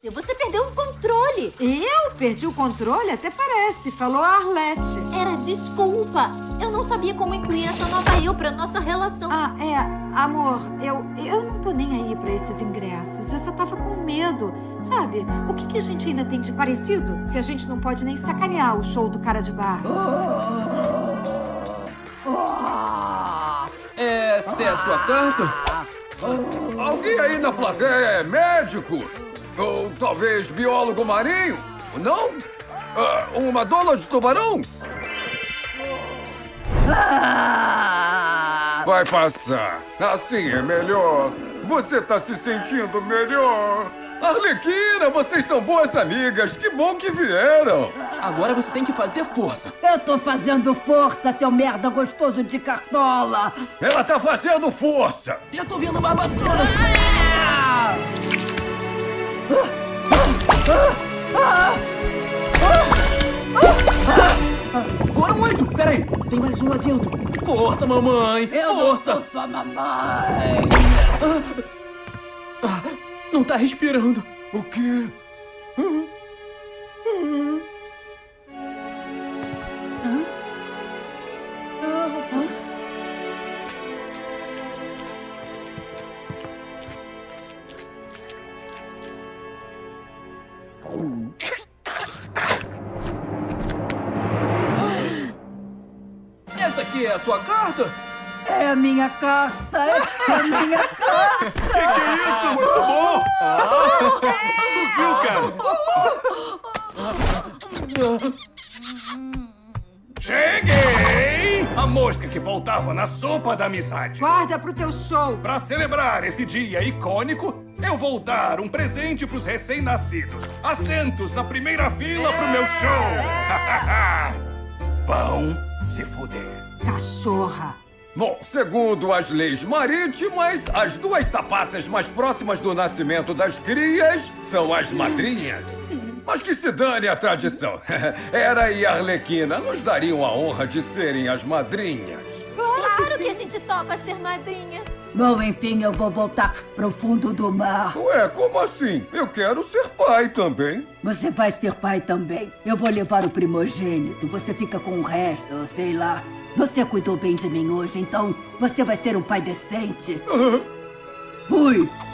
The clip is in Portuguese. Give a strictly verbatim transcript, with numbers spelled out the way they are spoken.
Você perdeu o controle. Eu perdi o controle? Até parece. Falou a Arlete. Era desculpa. Eu não sabia como incluir essa nova eu pra nossa relação. Ah, é. Amor, eu, eu não tô nem aí pra esses ingressos. Eu só tava com medo. Sabe, o que, que a gente ainda tem de parecido? Se a gente não pode nem sacanear o show do cara de bar. Essa é a sua carta? Alguém aí na plateia é médico? Ou talvez biólogo marinho? Não? Ah, uma dona de tubarão? Vai passar. Assim é melhor. Você tá se sentindo melhor. Arlequina, vocês são boas amigas. Que bom que vieram. Agora você tem que fazer força. Eu tô fazendo força, seu merda gostoso de cartola. Ela tá fazendo força. Já tô vendo barbatona. Ah! Foram muito! Peraí, tem mais um lá dentro. Força, mamãe! Eu Força! não sou sua mamãe! Ah, ah, não tá respirando. O quê? Hã? Hã? Essa aqui é a sua carta? É a minha carta! É a minha carta! Que que é isso? Muito bom! Ah, tu viu, cara? Cheguei! A mosca que voltava na sopa da amizade. Guarda pro teu show. Pra celebrar esse dia icônico, eu vou dar um presente pros recém-nascidos. Assentos na primeira fila pro meu show. Vão se fuder. Cachorra. Bom, segundo as leis marítimas, as duas sapatas mais próximas do nascimento das crias são as madrinhas. Mas que se dane a tradição. Hera e Arlequina nos dariam a honra de serem as madrinhas. Claro que a gente topa ser madrinha. Bom, enfim, eu vou voltar pro fundo do mar. Ué, como assim? Eu quero ser pai também. Você vai ser pai também. Eu vou levar o primogênito. Você fica com o resto, eu sei lá. Você cuidou bem de mim hoje, então você vai ser um pai decente. Uhum. Fui!